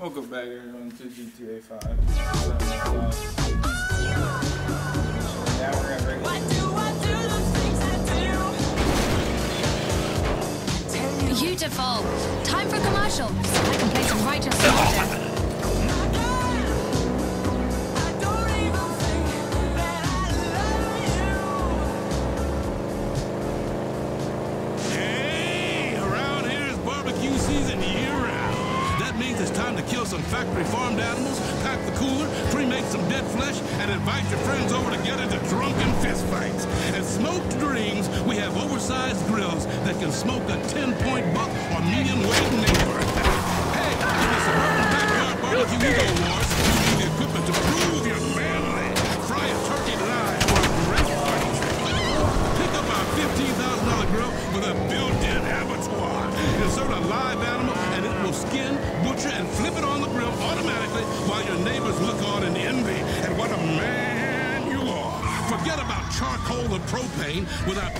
Welcome back everyone to GTA 5. Now we're gonna bring Beautiful. Time for a commercial so I can play some righteous music. Kill some factory farmed animals, pack the cooler, pre-make some dead flesh, and invite your friends over to get into drunken fistfights. At Smoked Dreams, we have oversized grills that can smoke a 10-point buck or medium-weight neighbor. Hey, in the suburban backyard barbecue eco wars, you need the equipment to prove you're manly. Fry a turkey live for a great party trick. Pick up our $15,000 grill with a built-in abattoir. Insert a live animal, and it will skin, butcher, and flip it on the grill automatically while your neighbors look on in envy. And what a man you are. Forget about charcoal or propane without...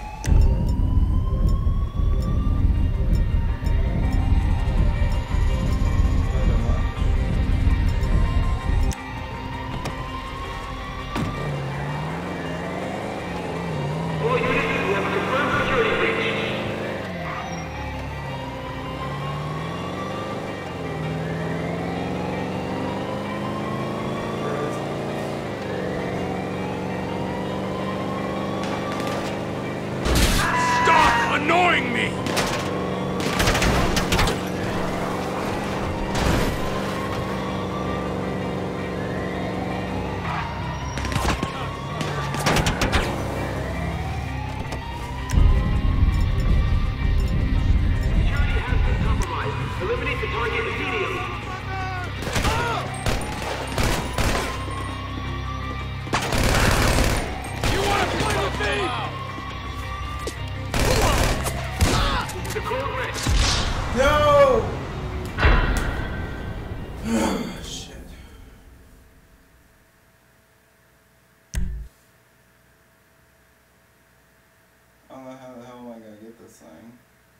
annoying me! Security has been compromised. Eliminate the target immediately. You want to play with me? No! Shit. I don't know how the hell am I gonna get this thing.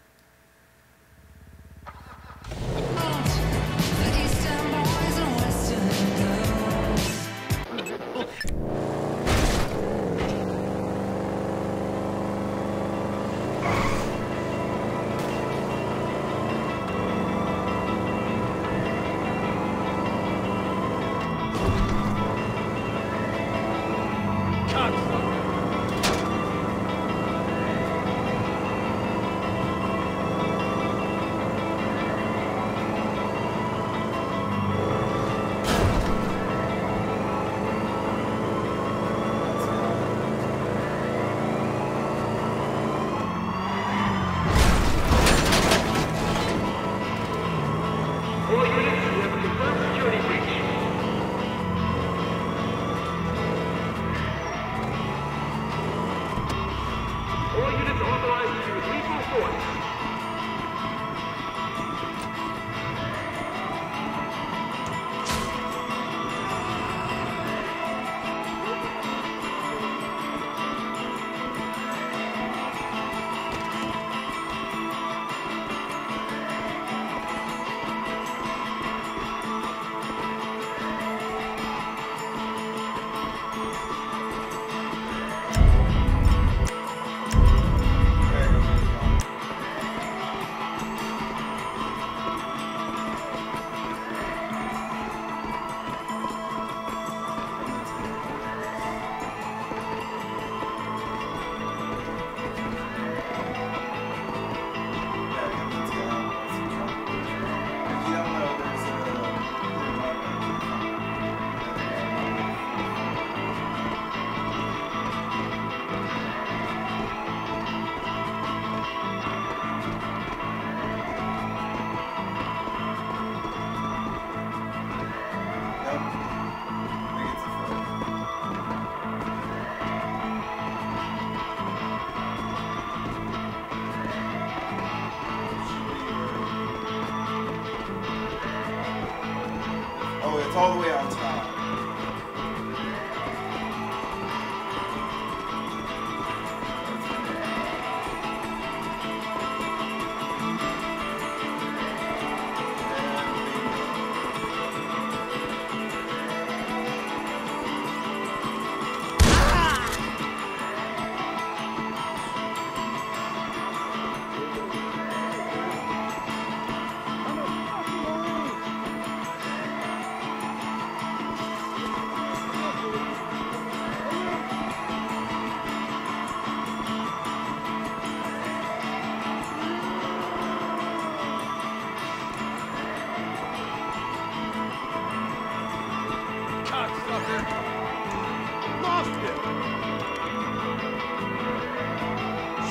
It's all the way on top.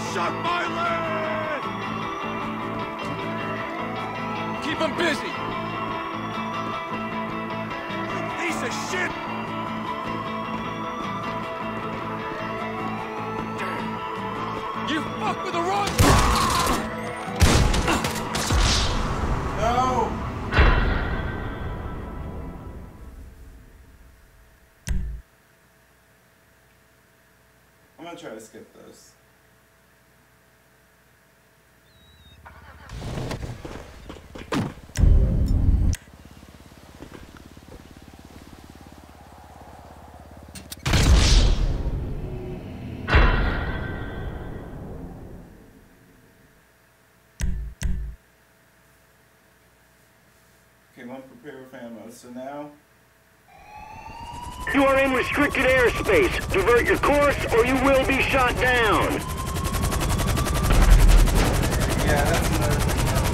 shot my leg! Keep him busy! You piece of shit! Damn. You fuck with the wrong... No! I'm gonna try to skip this. Okay, one prepare with ammo. So now You are in restricted airspace. Divert your course or you will be shot down. yeah, that's another thing.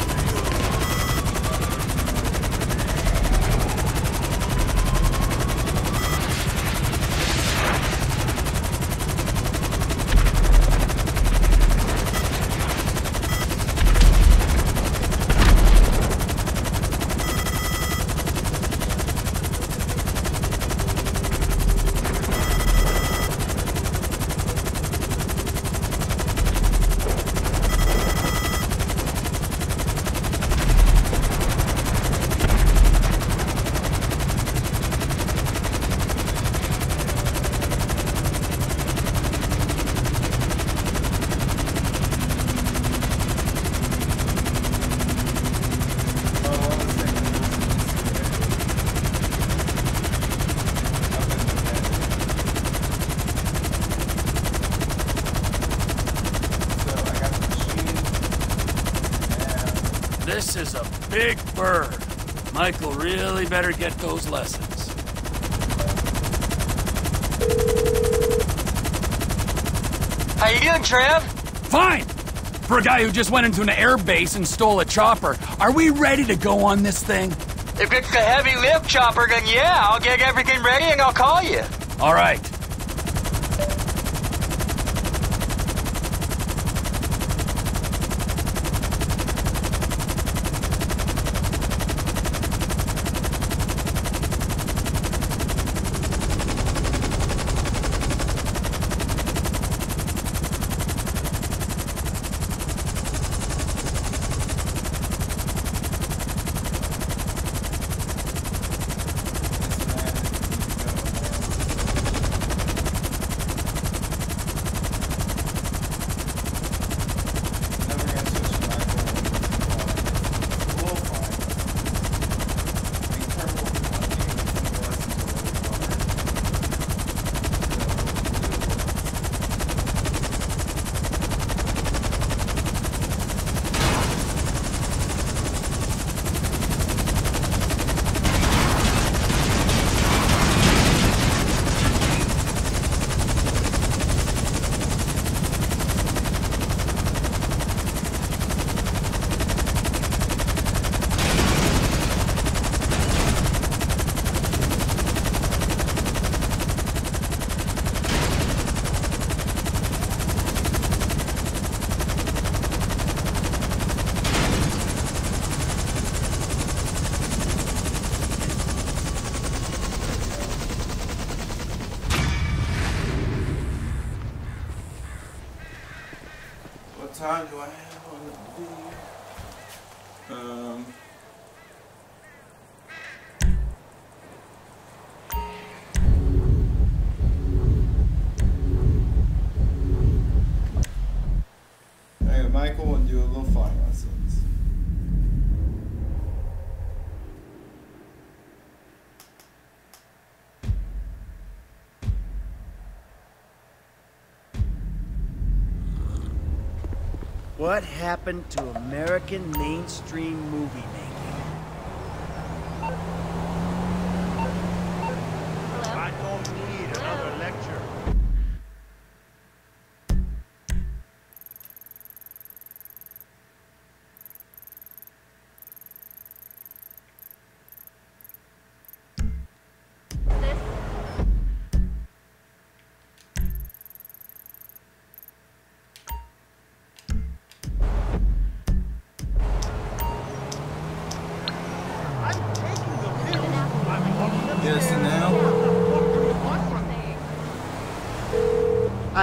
This is a big bird. Michael really better get those lessons. How you doing, Trev? Fine! For a guy who just went into an air base and stole a chopper, are we ready to go on this thing? If it's the heavy lift chopper, then yeah, I'll get everything ready and I'll call you. All right. What time do I have on the video? Hey, Michael will do a little flying lessons. What happened to American mainstream movie making? I don't need another lecture.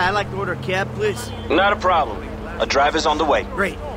I'd like to order a cab, please. Not a problem. A driver's on the way. Great.